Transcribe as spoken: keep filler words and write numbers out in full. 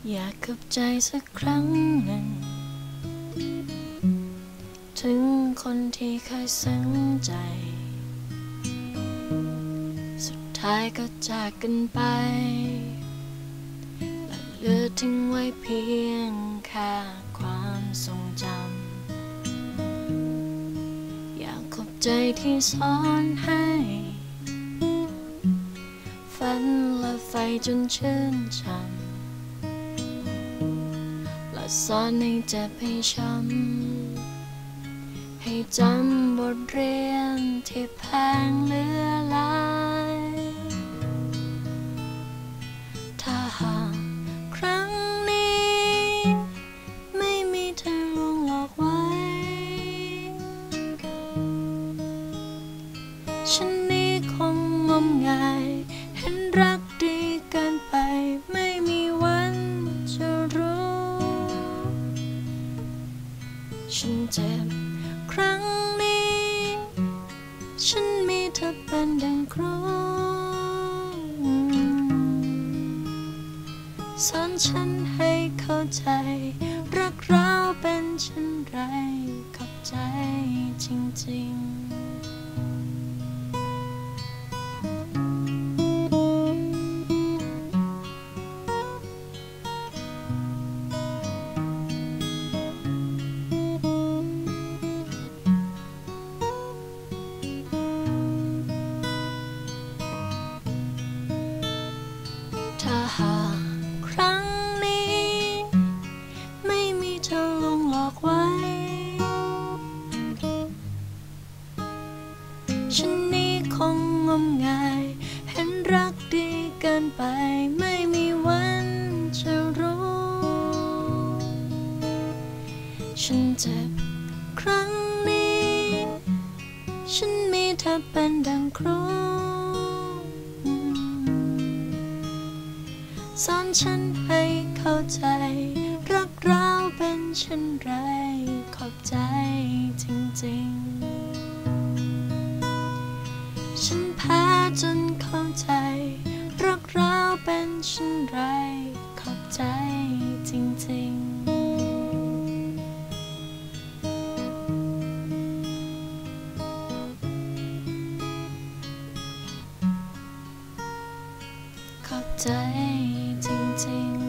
อยากขอบใจสักครั้งหนึ่งถึงคนที่เคยซึ้งใจสุดท้ายก็จากกันไปและเหลือทิ้งไว้เพียงแค่ความทรงจำอยากขอบใจที่สอนให้ฝันและไฟจนชื่นช่ำและสอนให้เจ็บให้ช้ำให้จำบทเรียนที่แพงเหลือหลายถ้าหากครั้งนี้ไม่มีเธอลวงหลอกไว้ฉันนี้คงงมงายเห็นรักดีเกินไปไม่มีวันจะรู้ฉันเจ็บครั้งนี้ฉันมีเธอเป็นดังครูสอนฉันให้เข้าใจรักเราเป็นเช่นไรขอบใจจริงๆถ้าหากครั้งนี้ไม่มีเธอลวงหลอกไว้ฉันนี้คงงมงายเห็นรักดีเกินไปไม่มีวันจะรู้ฉันเจ็บครั้งนี้ฉันมีเธอเป็นดังครูสอนฉันให้เข้าใจรักเราเป็นเช่นไรขอบใจจริงๆฉันแพ้จนเข้าใจรักเราเป็นเช่นไรขอบใจจริงๆขอบใจจริงๆ